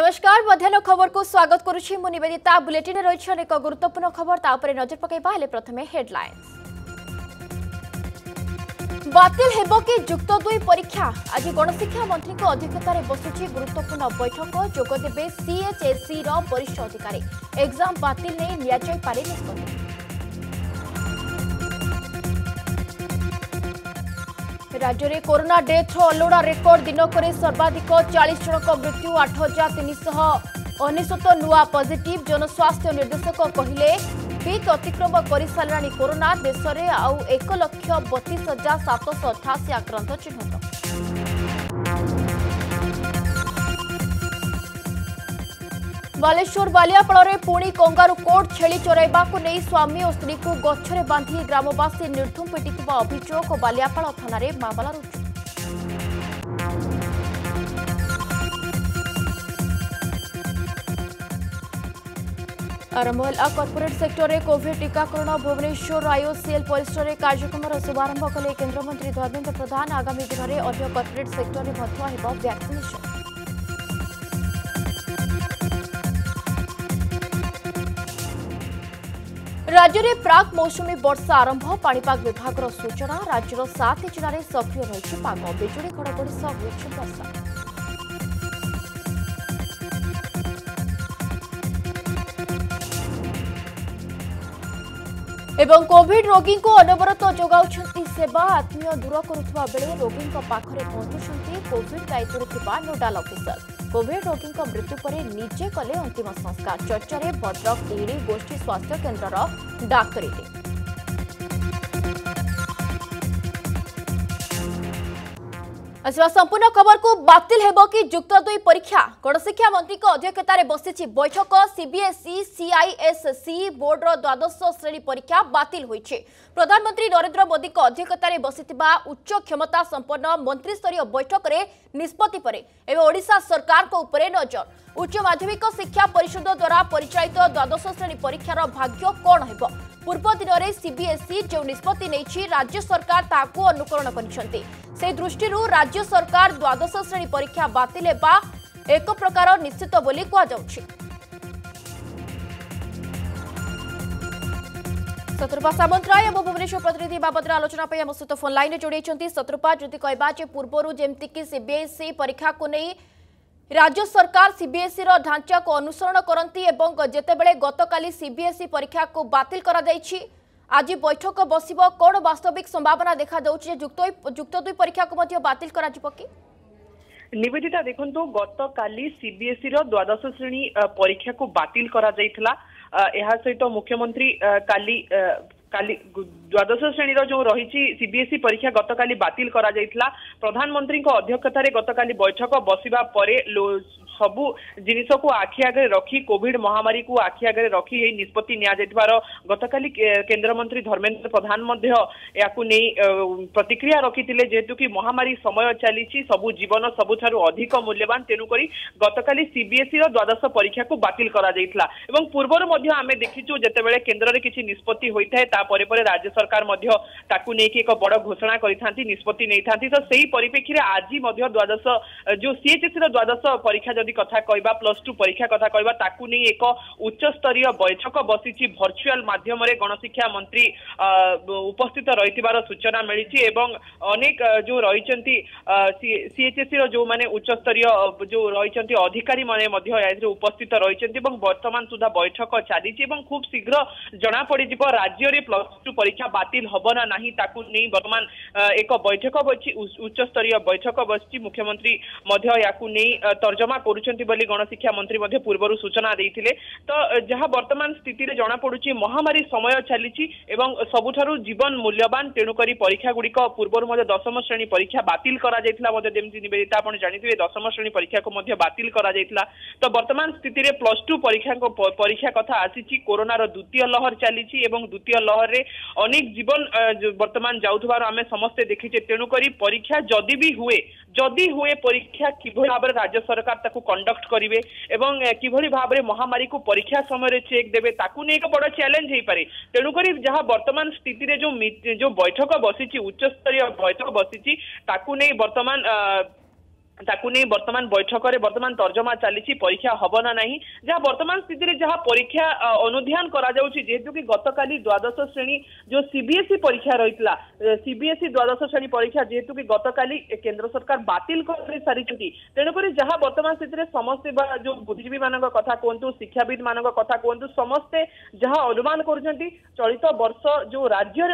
नमस्कार मध्याह्न खबर को स्वागत करुछि मु निवेदिता बुलेटिन रही एक गुरुत्वपूर्ण खबर तापर नजर पकईबा हेले प्रथमे हेडलाइंस बातिल हेबो कि युक्त 2 परीक्षा आज गणशिक्षा मंत्री को अध्यक्षतार बसुछि गुरुत्वपूर्ण बैठक जोगदेबे सीएचएसई रो वरिष्ठ अधिकारी एग्जाम बातिल नहीं लिया जाय पारे निष्पत्ति। राज्य में कोरोना डेथ अलोड़ा रेकर्ड दिनक सर्वाधिक 40 जनक मृत्यु 8399 नुआ पॉजिटिव जनस्वास्थ्य निर्देशक कहले पीक अतिक्रम कर साराणी कोरोना देश में आउ 1,32,788 आक्रांत चिन्हित। बालेश्वर बालियापाल में पुणी कंगारू कोर्ट छेली चोराइबा को नहीं स्वामी और स्त्री को गछरे बांधी ग्रामवासी निर्धूम पिटिथिबा अभियोग बालियापाल थाना रे मामला रुजु। आरंभ है कॉर्पोरेट सेक्टर में कोविड टीकाकरण भुवनेश्वर आईओसीएल परिसर में कार्यक्रम शुभारंभ कले केन्द्रमंत्री धर्मेन्द्र प्रधान आगामी दिन में अन्य कॉर्पोरेट सेक्टर में वैक्सीनेशन। राज्य में प्राक मौसुमी वर्षा आरंभ पाणीपाग विभाग सूचना राज्यर 7 जिले में सक्रिय रही पाग बिजुड़ी घड़घड़ी सह होइछि वर्षा। एवं कोविड रोगी को अनवरत जोगाउछंती सेवा आत्मीय दूर करुवा बेले रोगी पाखरे पहुंचुछंती कोविड दायित्व थिबा नोडाल ऑफिसर। कोविड रोगी मृत्यु पर निजे कले अंतिम संस्कार चर्चा में भद्रक टिहड़ी गोष्ठी स्वास्थ्य केन्द्र डाक्तरी टीम। आसवा संपूर्ण खबर को बातिल हेबो कि युक्त 2 परीक्षा गणशिक्षा मंत्री को अध्यक्षतार बसिछि बैठक सीबीएसई सीआईएससी बोर्ड रो द्वादश श्रेणी परीक्षा बातिल होइछि। प्रधानमंत्री नरेंद्र मोदी को अध्यक्षतार बसिथिबा उच्च क्षमता संपन्न मंत्री स्तरीय बैठक रे निष्पत्ति परे एवं ओडिशा सरकार को उपरे नजर। उच्च माध्यमिक शिक्षा परिषद द्वारा परिचालित द्वादश श्रेणी परीक्षार भाग्य कौन हेबो। पूर्व दिन में सीबीएसई जो निष्पत्ति नहीं राज्य सरकार ताकू अनुकरण करिसेंती। से दृष्टि राज्य सरकार द्वादश श्रेणी परीक्षा बातिल हेबा एक प्रकार निश्चित बोली कहा जाउछि। शत्रुपा सामंतराय एवं भुवनेश्वर प्रतिनिधि बाबद आलोचना आम सहित फोन लाइन जोड़ी शत्रुपा जदि कहबा पूर्व जमती सीबीएसई परीक्षा को नहीं राज्य सरकार सीबीएसई रो ढांचा को अनुसरण करती एवं जेतेबेले गतकाली सीबीएसई परीक्षा को बातिल करा जायछि आज बैठक बसिबो कोन वास्तविक संभावना देखा जाउछि युक्त 2 परीक्षा को मध्य बातिल करा जिवो कि निवेदिता देखंतु गतकाली सीबीएसई रो द्वादश श्रेणी परीक्षा को बातिल करा जायथिला। एहा सहित मुख्यमंत्री काली द्वादश श्रेणी जो रही सीबीएसई परीक्षा गतकाली बातिल करा जायथिला। प्रधानमंत्री अध्यक्षतार गतकाली बैठक बसिबा परे सबु जिनिस को आखि आगे रखी कोविड महामारी को आखि आगे रखी यही निष्पत्ति निया जायथिबार गतकाली केन्द्रमंत्री धर्मेन्द्र प्रधान प्रतिक्रिया रखिथिले जेहेतु कि महामारी समय चली सबु जीवन सबुठारु अधिक मूल्यवान तेणु करी गतकाली सीबीएसई रो द्वादश परीक्षा को बातिल करा जायथिला। एवं पूर्वर मध्य आमे देखिछु जेतेबेले केन्द्र रे किछि निष्पत्ति होइथाय ता परे परे राज्य सरकार मध्य ताकू नेकी एक बड़ घोषणा करिथांती निष्पत्ति नैथांती। तो सेही परिप्रेक्षी रे आजि मध्य द्वादश जो सीएचएसई रो द्वादश परीक्षा जदि कथा कहबा +2 परीक्षा कथा कहबा ताकू नै एक उच्च स्तरीय बैठक बसिछि वर्चुअल माध्यम रे गणशिक्षा मंत्री उपस्थित रहितिबार सूचना मिलिछि एवं अनेक जो रहिचंती सीएचएसई रो जो माने उच्च स्तरीय जो रहिचंती अधिकारी माने मध्य याथिरे उपस्थित रहिचंती एवं वर्तमान सुधा बैठक चालिछि एवं खूब शीघ्र जणा पड़ि जिवो राज्य रे +2 परीक्षा बातिल हबो ना नाही ताकू नै वर्तमान एक बैठक बछि उच्च स्तरीय बैठक बछि। मुख्यमंत्री मध्य याकू नै तर्जमा करुछंती बोली गणशिक्षा मंत्री मध्य पूर्वरु सूचना देइथिले। तो जहां वर्तमान स्थिति रे जणा पडुछि महामारी समय चलिछि एवं सबुठारु जीवन मूल्यवान तेणु करी परीक्षा गुड़िक पूर्वरु मध्य दशम श्रेणी परीक्षा बातिल करा जायथिला मध्य जेमति निवेदिता आपण जानिथिबे दशम श्रेणी परीक्षा को मध्य बातिल करा जायथिला। तो वर्तमान स्थिति रे +2 परीक्षा कथा आसीछि कोरोना रो द्वितीय लहर चलिछि एवं द्वितीय लहर रे अनेक जीवन वर्तमान जाउथबार आमे समस्त देखिछे तेणु करी परीक्षा जदि हुए परीक्षा किभଳି भाबरे राज्य सरकार ताकू कंडक्ट करिवे एवं किभଳି भाबरे महामारी को परीक्षा समय चेक देबे ताकू नै एक बड़ चैलेंज हेई पारे। तेणु करी जहां वर्तमान स्थिति रे जो बैठक बसिछि उच्च स्तरीय बैठक बसिछि ताकू नै वर्तमान ताकू नहीं वर्तमान बैठक में वर्तमान तर्जमा चली परीक्षा हम ना नहीं जहाँ वर्तमान स्थिति में जहाँ परीक्षा अनुध्यान करा जेहेतु कि गतकाली द्वादश श्रेणी जो सीबीएसई परीक्षा रही सीबीएसई द्वादश श्रेणी परीक्षा जेहेतु कि गतकाली केंद्र सरकार बातिल कर सारी तेणुक जहाँ वर्तमान स्थिति में समस्ते जो बुद्धिजीवी मान कथा कहतु शिक्षाविद मान कथा कहतु समस्ते जहाँ अनुमान कर चलित वर्ष जो राज्य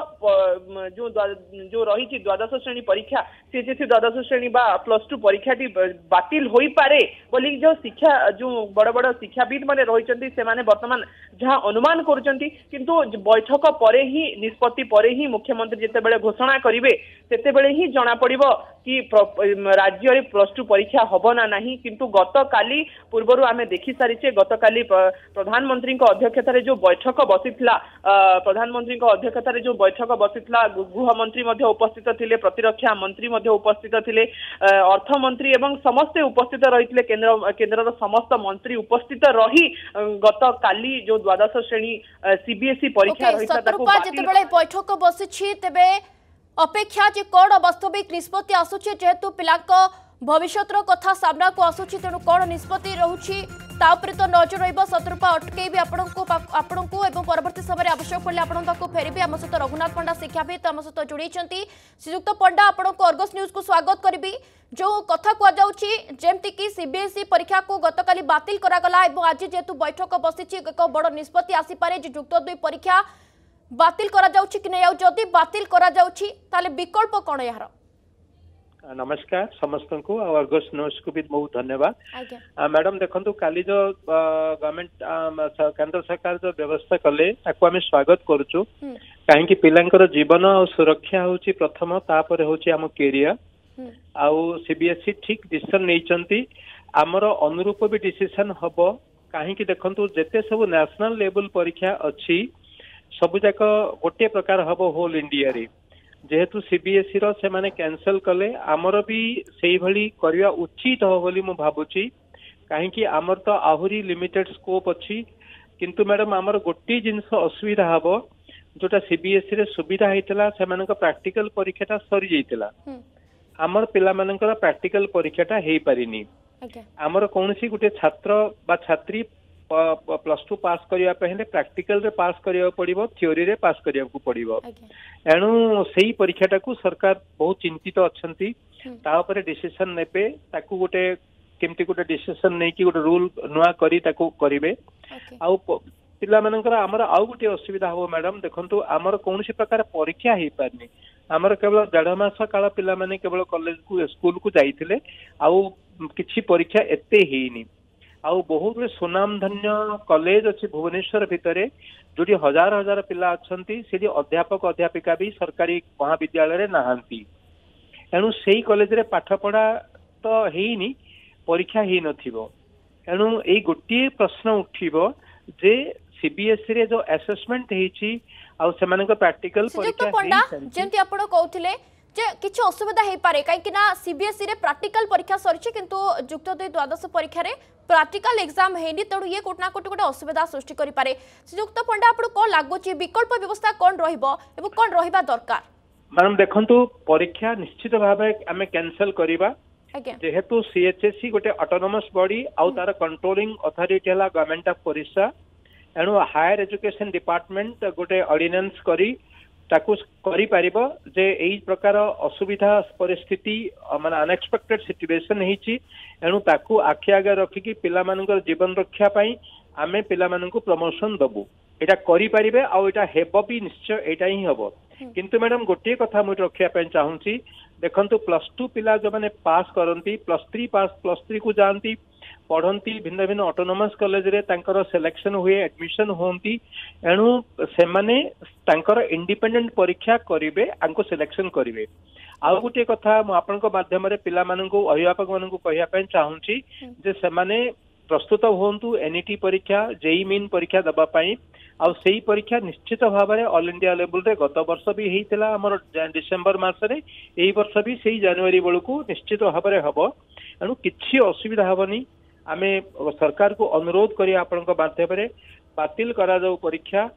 जो रही द्वादश श्रेणी परीक्षा सीएचएसई द्वादश श्रेणी प्लस टू परीक्षा बातिल हो पारे बोली जो शिक्षा जो बड़ बड़ शिक्षाविद माने रही से माने वर्तमान जहाँ अनुमान करुँच किंतु बैठक पर ही निष्पत्ति पर ही मुख्यमंत्री जिते बड़े घोषणा करेंगे सेते बड़े ही जना पड़िबो कि राज्य रे प्लस टू परीक्षा हब ना नहीं किंतु गतकाली पूर्वर आमे देखि सारिचे गतकाली प्रधानमंत्री अध्यक्षता जो बैठक बसीथिला प्रधानमंत्री अध्यक्षता जो बैठक बसीथिला गृहमंत्री उपस्थित थिले प्रतिरक्षा मंत्री उपस्थित थिले अर्थमंत्री एवं समस्ते उपस्थित रही केन्द्र समस्त मंत्री उपस्थित रही गतकाली जो द्वादश श्रेणी सीबीएसई परीक्षा रही बैठक बसी तेबे अपेक्षा जे कौन वास्तविक निष्पत्ति आसुची जेहेतु पिला भविष्य कथा सामना को आसुची तेणु कौन निष्पत्ति रोची तो नजर रतरूपा अटकई आपण को एवं परवर्ती समय आवश्यक पड़े आपको फेरबी आम सहित रघुनाथ पंडा शिक्षाविद आम सहित जोड़ी श्रीजुक्त पंडा आपण को अर्गस न्यूज को स्वागत करी जो कथा कहमती कि सीबीएसई परीक्षा को गतकाली बातिल करागला आज जेहेतु बैठक बसी एक बड़ निष्पत्ति आसीपे जुक्त 2 परीक्षा बातिल करा जाउछि कि नहीं जदि बातिल करा जाउछि ताले विकल्प कोन यार। नमस्कार समस्त को अर्गस न्यूज को भी बहुत धन्यवाद मैडम देखंतु काली जो गवर्नमेंट केंद्र सरकार जो व्यवस्था कले ताको आमे स्वागत करूछु काहे कि पिलांकर जीवन और सुरक्षा होची प्रथम तापर होची हम कैरियर आउ सीबीएसई ठीक डिसीजन नैचंती हमर अनुरूप भी डिसीजन हबो काहे कि देखंतु जेते सब नेशनल लेवल परीक्षा अछि सबुजाक गोटे प्रकार हम होल इंडिया रे जेहेतु सीबीएसई रो से माने कैंसल कले आमर भी सेही भली करिया उचित हो बोली मु भाबुची काहे कि आमर तो आहुरी लिमिटेड स्कोप अछि किंतु मैडम आमर गोटे जिंस असुविधा हबो जोटा सीबीएसई रे सुविधा हेतला से मानक प्रैक्टिकल परीक्षाटा सरी जैतला आमर पिला मानकर प्रैक्टिकल परीक्षाटा हेई परिनी आमर कोनसी गोटे छात्र बा छात्री प्लस टू पास करिया पहले प्रैक्टिकल रे पास करिया पड़िबो थ्योरी रे पास करिया को पड़िबो एणु सेही परीक्षाटा को सरकार बहुत चिंतित अछंती ता ऊपर डिसीजन नेबे ताकू गोटे केमती गोटे डिसीजन नै कि गोटे रूल नुआ करी ताकू करिवे आ पिला मानकर हमर आउ गोटे असुविधा हो मैडम देखंतु हमर कोनसी प्रकार परीक्षा हेई पारनी हमर केवल 1.5 मास काल पिला माने केवल कॉलेज को स्कूल को जाइथिले आउ किछि परीक्षा एते हेइनी आउ बहुत सुनाम धन्य कॉलेज अच्छी भुवनेश्वर भितर जो हजार हजार पिला अच्छी से अध्यापक अध्यापिका भी सरकारी महाविद्यालय नहांती एणु से कॉलेज रे पाठ पढ़ा तो हेनी परीक्षा ही नथिबो एणु एई गोटे प्रश्न उठिबो जे सीबीएसई रे जो असेसमेंट हेची आउ सेमानक प्रैक्टिकल परीक्षा जेंति आपण कहउथिले जे किछि असुविधा हे पारे काहे ना सीबीएसई रे प्रैक्टिकल परीक्षा सरिछि किंतु जुक्त 2 द्वादश परीक्षा रे प्रैक्टिकल एग्जाम हेनी तेणु ये कोटना कोट गोटे असुविधा सृष्टि करि पारे श्रीजुक्त पंडा आपण को लागुछि विकल्प व्यवस्था कोन रहिबो एवं कोन रहिबा दरकार मैडम देखंतु परीक्षा निश्चित भाबे आमे कैंसिल करिबा जेहेतु सीएचएसई गोटे ऑटोनोमस बॉडी आउ तार कंट्रोलिंग अथॉरिटी हला गवर्नमेंट ऑफ ओडिशा एणु हायर एजुकेशन डिपार्टमेंट गोटे ऑर्डिनेंस करी ताकू करि पारिबो जे एई प्रकार असुविधा परिस्थिति माने अनएक्सपेक्टेड सिचुएशन हेची एणु ताकू आखि आगे रखी कि पिला मानकर जीवन रक्षा पाई आमे पिला मानकु प्रमोशन दबु एटा करि पारिबे आ एटा हेबो भी निश्चय एटा ही हबो किंतु मैडम गोटे कथा मु रखिया पय चाहूची देखंतु प्लस 2 पिला जो माने पास करंती प्लस 3 को जानती पढ़ती भिन्न भिन्न ऑटोनोमस कॉलेज रे तांकर सिलेक्शन हुए एडमिशन होती एणु से माने तांकर इंडिपेंडेंट परीक्षा करिवे आंको सिलेक्शन करिवे आउ गोटे कथा मु आपनक माध्यम रे पिला माननकु अभिभावक माननकु कहिया पय चाहूची जे से माने प्रस्तुत होंतु एनईटी परीक्षा जेई मेन परीक्षा दबा पई आउ सेही परीक्षा निश्चित भाव में ऑल इंडिया लेवल रे गत वर्ष भी हेइतिला हमर डिसेंबर मास रे एही वर्ष भी सेही जनवरी बेलकु निश्चित भाव में हबो एणु किछि असुविधा हबनी आमे सरकार को अनुरोध करी आपनक माध्यम रे बातिल करा जाऊ परीक्षा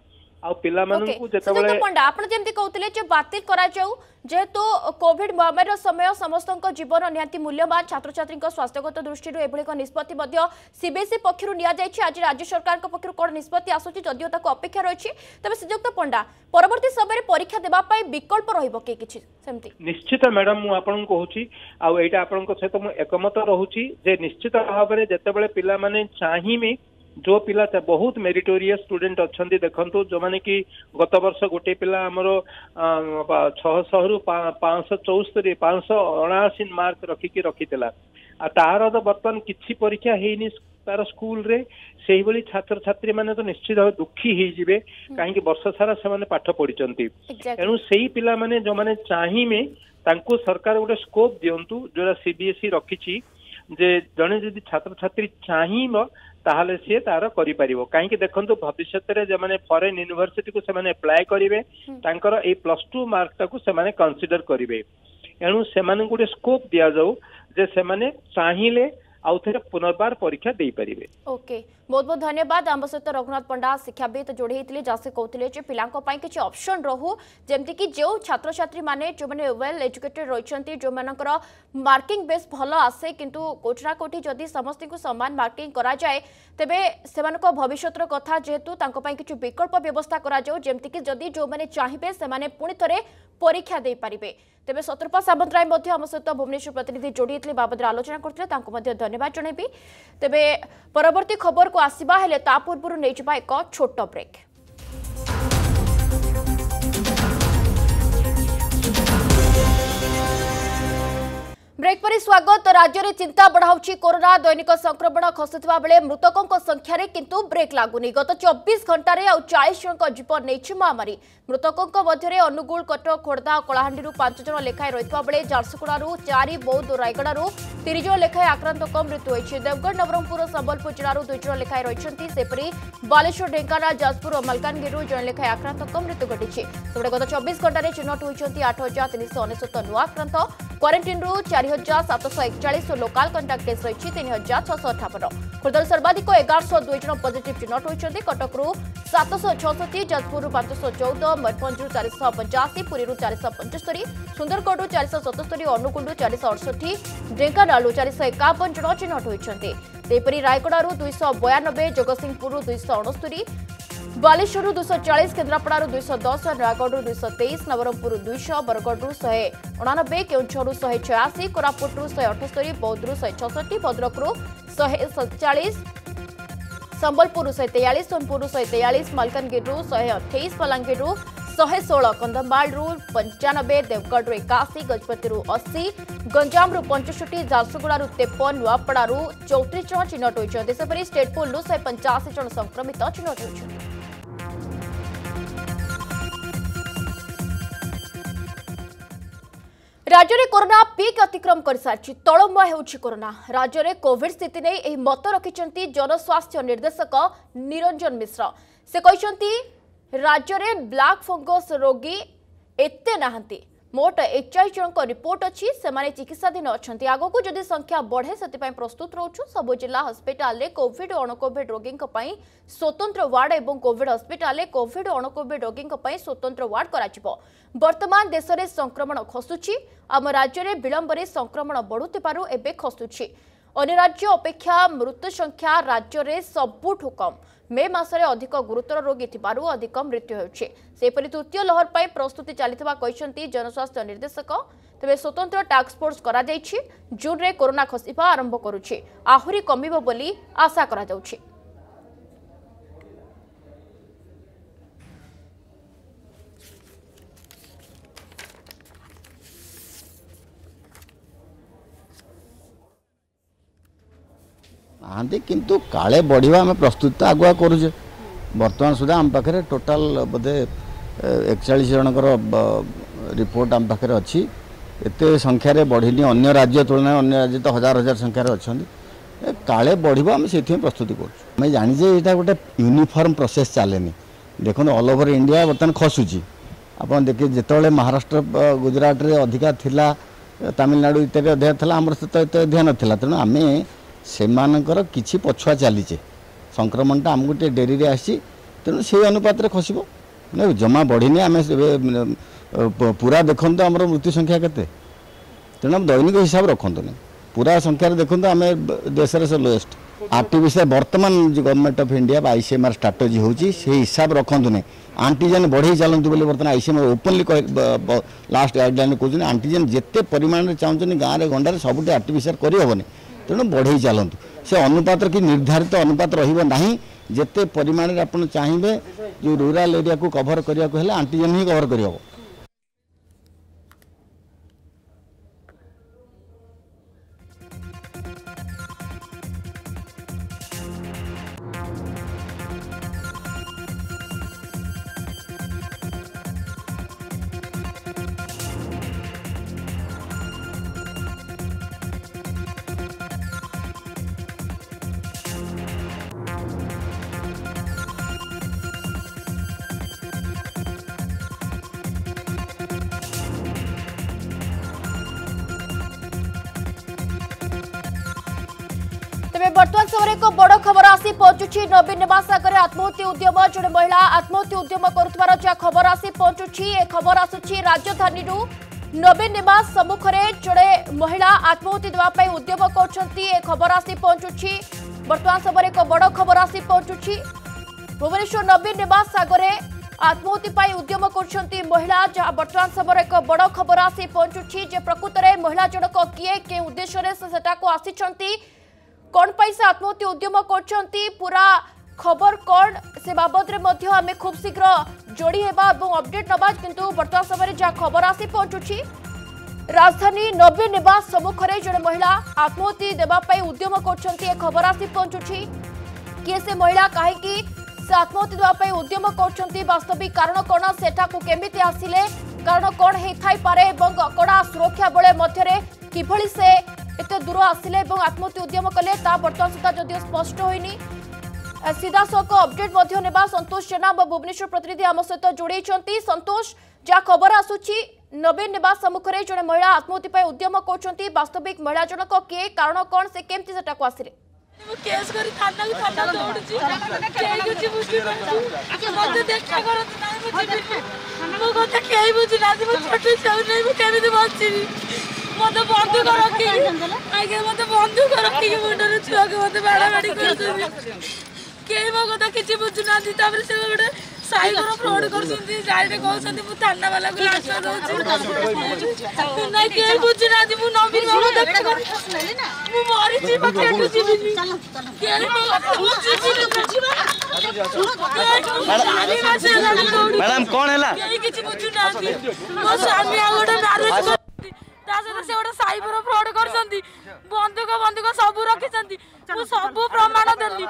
आ पिला माननकु जेतेबेले पंडा आपण जेमति कहउतले जे बातिल करा जाऊ जेहेतु कोविड महामारी समय समस्त जीवन निहांती मूल्यवान छात्र छात्री स्वास्थ्यगत दृष्टि एभली निष्पत्ति सीबीएसई पक्षर नि आज राज्य सरकार पक्षर कौन निष्पत्ति आसुची जदिओ ताको अपेक्षा रही तेज श्रीजुक्त पंडा परवर्ती समय परीक्षा देबा पाई विकल्प रहिबो कि किछि सेमति निश्चित मैडम मु आपन कहूची आ एटा आपन को सहित मु एकमत रहूची जे निश्चित भाव में जेतेबेले पिला माने चाहिमे जो पिला बहुत मेरिटोरियस स्टूडेंट अच्छा देखु जो माने कि गत वर्ष गोटे पिला आमर 600 रु 574 579 मार्क रखिकी रखिला तार तो बर्तमान किसी परीक्षा है तार स्कूल रे से ही छात्र छात्री माने तो निश्चित भाव दुखी होइजिबे कहीं वर्ष सारा से माने पाठ पढ़िचंती एनु सेही पिला माने जो माने चाहिमे तांको सरकार गोटे स्कोप दियंतु जोरा सीबीएसई रखिची जे जने जदि छात्र छात्री चाहिबो ताहले सी तार करि परिबो कहीं देखंतु भविष्य रे जे माने फॉरेन यूनिवर्सिटी को से माने अप्लाई करिवे तांकर ए +2 मार्क ताकू से माने कंसीडर करिवे एनु से माने गोटे स्कोप दिया जाऊ जे से माने चाहिले आउ थे पुनर्बार परीक्षा दे पारिबे। ओके बहुत बहुत धन्यवाद आम सहित रघुनाथ पंडा शिक्षाविद जोड़ी होते जहाँ कहते पिलांई किसी ऑप्शन रहू जमती कि जो छात्र छात्री माने जो मैंने वेल एजुकेटेड रही जो मानकर मार्किंग बेस भल आसे किंतु कोठी ना कोठी जदि समस्त को समान मार्किंग करा जाए तेबे सेमानक भविष्यतर कथा जेहेतु किसी विकल्प व्यवस्था करा जाऊ जमती कि जदि जो मैंने चाहिए से माने पुणी थरे परीक्षा दे पारिबे तेबे शत्रुपा सामंतराय आम सहित भुवनेश्वर प्रतिनिधि जोड़ी होते बाबद आलोचना करते धन्यवाद जनइबी तेबे परवर्ती खबर को आसिबा हेले ता पूर्व नहीं जावा एक छोट ब्रेक। ब्रेक पर स्वागत राज्य में चिंता बढ़ाऊँगी कोरोना दैनिक संक्रमण खसुवा बेले मृतकों संख्यार किंतु ब्रेक लागुनी गत 24 घंटे 40 जन जीवन नहीं महामारी मृतकों मध्य अनुगुल कटक खोर्धा कलाहांडी 5 जन लेखाएं रही बेले झारसुगुड़ा 4 बौद्ध रायगड़ 3 जन लेखाएं आक्रांतक मृत्यु होती देवगढ़ नवरंगपुर संबलपुर जिलूर 2 जन लेखाएं रही बालेश्वर ढेंकानाल जाजपुर और मलकानगिरी जन लेखाएं आक्रांतक मृत्यु घटी तेज गत 24 घंटे चिन्हट होती 8399 नुआ आक्रांत क्वारंटाइन 4741 और लोकाल कंटाक्ट केस रही 3658 खुर्दा सर्वाधिक 1102 जन पॉजिटिव चिन्हट होती कटक 766 जाजपुर 514 मयूरभंज 485 पुरी 475 सुंदरगढ़ 477 अनुगुल 468 ढेंकानाल 451 जन चिन्हट होती रायगड़ 292 जगतसिंहपुर 269 बालेश्वर 240 केन्द्रापड़ा 210 नयागढ़ 223 नवरंगपुर 200 बरगढ़ 189 केउंझर 186 कोरापुट 178 बौद्ध 166 भद्रक 147 संबलपुर 143 सोनपुर 143 मलकानगिरी 128 बलांगीर 116 कंधमाल 95 देवगढ़ 81 गजपति 80 गंजाम 65 झारसुगुड़ा 53 नुआपड़ा 34 जन चिन्हट होती सेपरी स्टेटपुल 185 जन संक्रमित चिन्हट होती। राज्य में कोरोना पीक अतिक्रम कर सारी तलमय होउछि कोरोना राज्य में कोविड स्थिति नहीं मत रखिंट जनस्वास्थ्य निर्देशक निरंजन मिश्र से कहते राज्य में ब्लैक फंगस रोगी एते नाहंती मोट 41 जन रिपोर्ट अच्छी से चिकित्साधीन अच्छा आग को जदि संख्या बढ़े से प्रस्तुत रोचु सबु जिला हस्पिटाल रे कोविड और अणकोविड रोगी स्वतंत्र वार्ड और कोविड हस्पिटाल रे कोविड और अणकोविड रोगी स्वतंत्र वार्ड करा वर्तमान देश में संक्रमण खसुची आम राज्य में विलंब संक्रमण बढ़ुथिबारु एबे खसुची अन्य राज्य अपेक्षा मृत्यु संख्या राज्य में सबुठु कम मे मासरे अधिक गुरुतर रोगी थिबारु अधिक मृत्यु होउछि सेपरि तृतीय लहर पर प्रस्तुति चलिथिबा कहिसंती जनस्वास्थ्य निर्देशक तेबे स्वतंत्र टास्क फोर्स करा जायछि जून रे कोरोना खसिबा आरंभ करुछि आहुरी कमिबो बोली आशा करा जाउछि। हाँ किंतु काले बढ़िया आम प्रस्तुत आगुआ करुचे बर्तमान सुधा आम पाखे टोटाल बोधे 41 जनकर रिपोर्ट आम पाखे अच्छी एत संख्यार बढ़ीनी अन्य राज्य तुलना अन्य राज्य तो हजार हजार संख्यार अच्छा काले बढ़िया आम से प्रस्तुति करें जाचे यहाँ गोटे यूनिफॉर्म प्रोसेस चले देखो ऑल ओवर इंडिया बर्तमान खसुची आप देखिए जिते महाराष्ट्र गुजरात रे अधिका थिला तमिलनाडु इत्यादि अधिका था आम सहित अधिका नाला तेणु आम सेमानकर किछि पछुआ चलीचे संक्रमणटा आमको टे डेरी रे आसी तेणु से अनुपात रे खसिबो नहीं जमा बढ़ी आम पूरा देखु तो आम मृत्यु संख्या केते तेणु दैनिक हिसाब रखु नहीं पूरा संख्यार देखो आम देश से लोएस्ट आर्टिफिशियल बर्तमान government of India ICMR strategy होची से हिसाब रखु नहीं आंटीजेन बढ़े चलतु बोली बर्तमान आईसीएमआर ओपनली लास्ट गाइडलाइन कहते आंटीजेन जिते परिमाण में चाहते गाँव में गंडार सबुठ आर्टिफिशियल करहबनी तेणु बढ़े चलतु से अनुपात कि निर्धारित अनुपात रहा जिते परिमाण में आप चाहिए जो रूराल एरिया को कभर करने आंटीजेन ही कभर कर बर्तमान समय एक बड़ खबर आसी पहुंचुछि नवीन निवास आगे आत्महत्या उद्यम जड़े महिला आत्महत्या उद्यम करुवार जहाँ खबर आसी पहुंचुछि ए खबर आसुछि राजधानी नवीन निवास सम्मुख में जड़े महिला आत्महत्या देवाई उद्यम कर खबर आसी पहुंचुछि बर्तमान समय एक बड़ खबर आसी पहुंचुछि भुवनेश्वर नवीन निवास आगे आत्महत्या उद्यम कर महिला जहाँ बर्तमान समय एक बड़ खबर आसी पहुंचुछि जे प्रकृत में महिला जनक किए के उद्देश्य से आसी कौन पैसा आत्महत्या उद्यम करछंती पूरा खबर कौन से बाबद में आम खूब शीघ्र जोड़ी हेबा और अपडेट नबा किंतु वर्तमान समय जहाँ खबर आसी पहुंचुछि राजधानी नवीन निवास सम्मुख में जड़े महिला आत्महत्या देवाई उद्यम कर खबर आसी पहुंचुछि किए से महिला कहीं से आत्महत्या देवाई उद्यम कर वास्तविक कारण कौन सेठा केमिति आसिले कारण कौन होई पारे कड़ा सुरक्षा बल मध्य किभली से एत दूर आसिले आत्महत्या उद्यम कले बर्तमान सुधा जदिव स्पष्ट होइनी सीधा सख अपडेट नेबा संतोष जेना भुवनेश्वर प्रतिनिधि आम सहित जोड़े संतोष जहाँ खबर आसुची नवीन निवास सम्मुख में जड़े महिला आत्महत्या उद्यम कर वास्तविक महिला जनक किए कारण कौन से केमती सेटा को आसिले केस करी थाना को थाना दौड़ुची केई कुछ मुश्किल मते देखा करत नाही मो कथा केई बुझी ना मो छोटे छौ नहीं मो केमिति बच्ची मते बंदूक रखी आगे मते बंदूक रखी मुंडर छुआ के मते बाड़ा बाड़ी करछन केई मो कथा किछि बुझु ना दी तापर से गोटे साइबर फ्रॉड करछन जाइरे कहछन मु थाना वाला को लाश दउची नहीं केई बुझु ना दी मु नवीन बाबू देखा कर मु मरि छी बकेटु छी केई मो बुझिबा मैडम कौन है किछि बुझु ना दी मो स्वामी आ गोटे मैरिज से गोटे साइबर फ्रॉड करछंती बंदूक बंदूक सब रखिछंती मु सब प्रमाण देली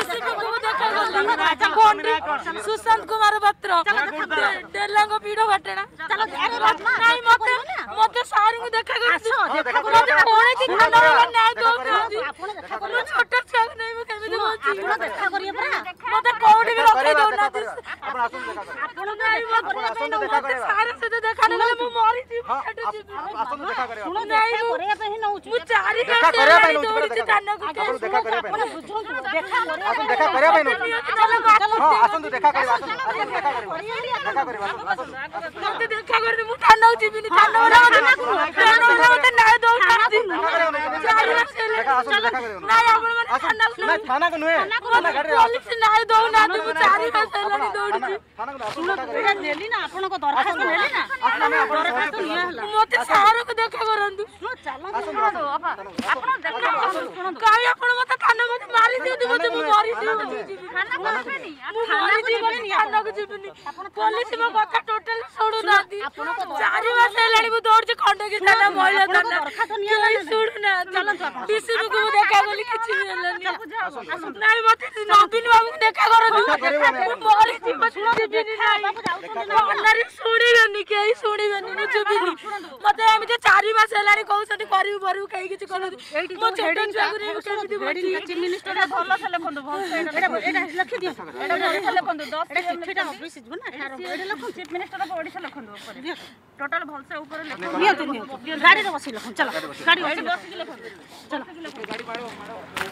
देखा सुशांत कुमार पात्र डेलांग पीड़ घटना नहीं मते मते सारी को देखा कर कोने की खाना न्याय दो मु छोटा छा नहीं मु केमिति बची देखा करिए परा मते कोडी भी रखि दो ना आपण नहीं मते सारे से देखा नहीं मु मरि छी देखा करे सुनो नहीं करे पे ही नउची मु चारी देखा करे पे नउची थाना को देखा करे पे बुझो देखा आसन देखा करे पे नउची हां आसन तो देखा करे आसन देखा करे मते देखा करे मु थाना उची बिनी थाना मते नाय दो चारी देखा आसन देखा करे नहीं आपण माने थाना को नय थाना करे पुलिस नाय दो ना मु चारी लानी दौड़ी थाना को सुनो एटा नेली ना आपण को दरखास्त नेली ना आपण दरखास्त निया हला मते सारो को देखा करंतु चलो आपण देखा काई आपण मते थाना मते मारी दे मते मु मारी दे थाना को आसेनी थाना को जीवनी थाना को जीवनी पुलिस में कथा टोटल छोड़ू नादी चारि मास हेलाणी मु दौड़ जे खंडगी थाना महिला थाना दरखास्त निया छोड़ू ना चलो डीसी को देखा बोली किछि हेलानी नहीं मते नवीन बाबू को देखा करंतु मारी जीवनी नहीं अन्नारी सुणीबेनी केही सुणीबेनी मु जीवनी मते एमिते 4 मास हेलाणी कहउछथि करिउ बरु केही किछि करू मो छोटे चाकरी केमिति बची चिफ मिनिस्टर भलो से लखंदु एटा लखि दियो एटा लखंदु 10 एटा चिठीटा ऑफिस जु ना एटा लखन चिफ मिनिस्टर ओडिसा लखंदु ऊपर टोटल भल से ऊपर लखंदु गाड़ी रे बसी लखन चलो गाड़ी बसी लखन चलो गाड़ी मारो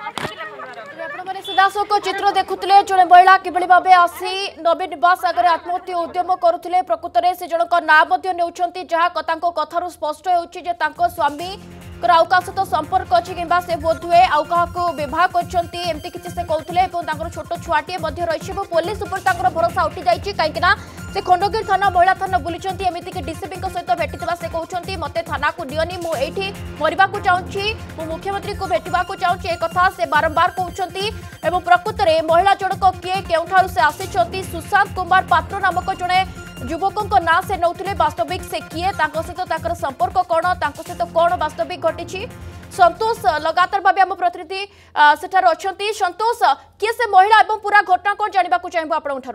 सीधासख चित्र देखुले जड़े महिला किभली भाव आसी नवीन निवास आगे आत्महत्या उद्यम करुले प्रकृत में से जनक ना ने जहाँ कथार स्पष्ट हो स्वामी आउ का सहित संपर्क अच्छी कि से बोध हुए आउ क्या बह करमती किसी से कहते छोट छुआटे रही पुलिस भरोसा उठी जाइए कहीं से खंडगिरी थाना महिला थाना बुली एमतीक डीसीपी सहित भेटी से कहते मत थाना को नियनी मुझे मरवा चाहूँगी मु मुख्यमंत्री को भेटा चाहूँगी एक कथा से बारंबार कहते प्रकृत में महिला जनक किए केउठार से आसी सुशांत कुमार पात्र नामक जड़े युवकों ना से नौले वास्तविक से किए सहित संपर्क कौन सहित कौन वास्तविक घटी संतोष लगातार भाव आम प्रतिनिधि सेठार अच्छा संतोष किए से महिला और पूरा घटना कौन जानवा चाहिए आपंठ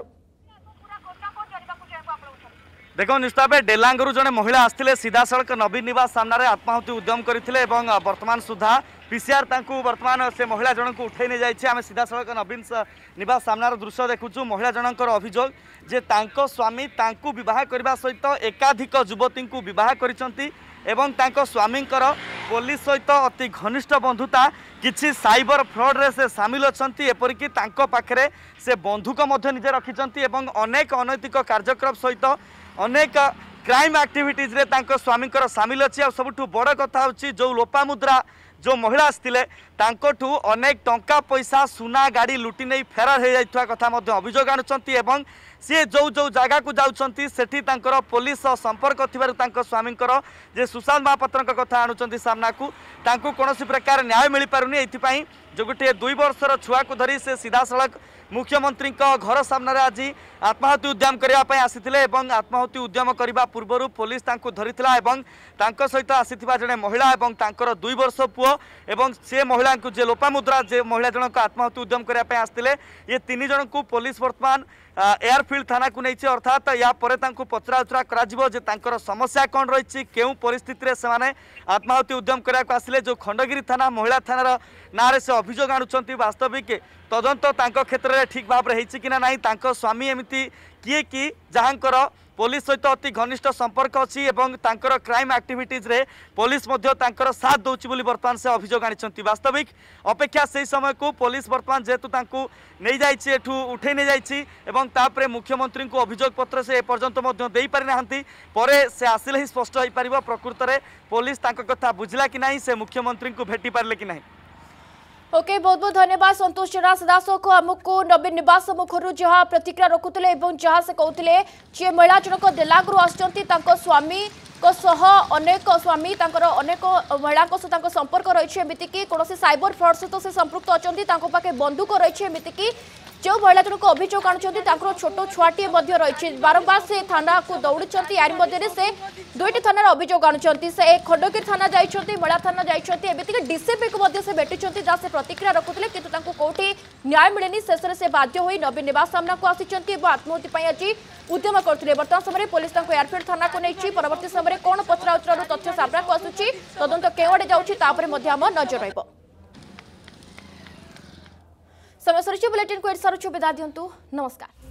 देखो निश्चित भाव डेलांगरू जड़े महिला आसते सीधा सड़क नवीन निवास सामने आत्माहुति उद्यम करते वर्तमान सुधा पीसीआर वर्तमान से महिला जनक उठे नहीं जाए आम सीधा सड़क नवीन निवास सामनार दृश्य देखुचु महिला जनकर अभियोग जे तांको स्वामी तांकु विवाह करने सहित एकाधिक युवती को विवाह करिसंती एवं तांको स्वामींकर पुलिस सहित अति घनिष्ठ बंधुता किछि साइबर फ्रॉड रे से सामिल अछंती एपरिकी तांको पाखरे से बंधुक मध्य निजे रखिसंती एवं अनेक अनैतिक कार्यक्रम सहित अनेक क्राइम एक्टिविटीज रे तांको स्वामींकर सामिल अछि आ सबठु बड़ कथा होछि जो लोपामुद्रा जो महिला आसते तांकोठु अनेक टंका पैसा सुना गाड़ी लुटी नहीं फेरार हो जाइथवा कथा मध्य अभियोग आनुचंती एवं सी जो जो जगह को जाउछंती सेठी तांकर पुलिस संपर्क थिबारु तांको स्वामींकर जे सुशांत महापात्रक कथा आनुचंती सामना को तांको कोनोसी प्रकार न्याय मिल पारुनी एथिपाई जो गोटे 2 वर्षर छुआ को धरी से सीधा सड़क मुख्यमंत्री घर सामने आज आत्माहुति उद्यम करने आसीथिले एवं आत्माहुति उद्यम करने पूर्व पुलिस तांको धरिथिला एवं तांको सहित आसीथिबा जने महिला एवं तांकर 2 वर्ष पुओ एवं से महिला को जे लोपामुद्रा जे महिला जनक आत्माहुति उद्यम करने आसते ये 3 जन को पुलिस वर्तमान एयरफील्ड थाना को नहीं अर्थात या पचरा उचरा कर समस्या कौन रही क्यों परिस्थिति से माने आत्माहुति उद्यम करने आसिले जो खंडगिरी थाना महिला थानार ना से अभियोग आणुचंती वास्तविक तदंत तांको क्षेत्र में ठीक भाव में कि ना तांको स्वामी एमती किए कि जहाँकर पुलिस सहित अति घनिष्ठ संपर्क अच्छी एवं तांकर क्राइम एक्टिविटीज रे पुलिस मध्य तांकर साथ दौची बोली वर्तमान से अभियोग आनिछंती वास्तविक अपेक्षा से समय को पुलिस वर्तमान जेतु तांको नहीं जाइछि एठू उठे नहीं जाइछि एवं तापरे मुख्यमंत्री को अभियोग पत्र से एपर्यंत मध्य देई पारि नाहंती परे से आसिले ही स्पष्ट होई परिबो प्रकृत रे पुलिस तांको कथा बुझला कि नहीं से मुख्यमंत्री को भेटी पारले कि नहीं। ओके बहुत बहुत धन्यवाद संतोष जेना सीधासख आमको नवीन निवास मुखर जहाँ प्रतिक्रिया रखुले जहाँ से कहते जे महिला जनक डेलांगरू आसुच्चंती स्वामी अनेक स्वामी अनेक महिला सहित संपर्क रही एमतीक कौन साइबर फ्रॉड सहित से संपृक्त अच्छा पाखे बंदूक रही एमतीक जो महिला जनक अभियोग आणुंट छोट छुआटे रही बारंबार से थाना को दौड़ी यार मध्य से 2टी थाना अभियोग आणुंट से खंडगिरी थाना जाइए महिला थाना जाइए एमतीक डीसीपी को से भेटी जहाँ से प्रतिक्रिया रखुले कि कौटी न्याय मिलेनी शेष से बाध्य हो नवीन निवास सामना को आसी आत्माहुति आज उद्यम करते बर्तमान समय पुलिस एयरफील्ड थाना को नहीं परवर्त समय कौन पचरा उचरा तथ्य सामना को आसूची तदंत केवड़े जाऊँ नजर रही समय सर बुलेटिन को विदा दिंतु नमस्कार।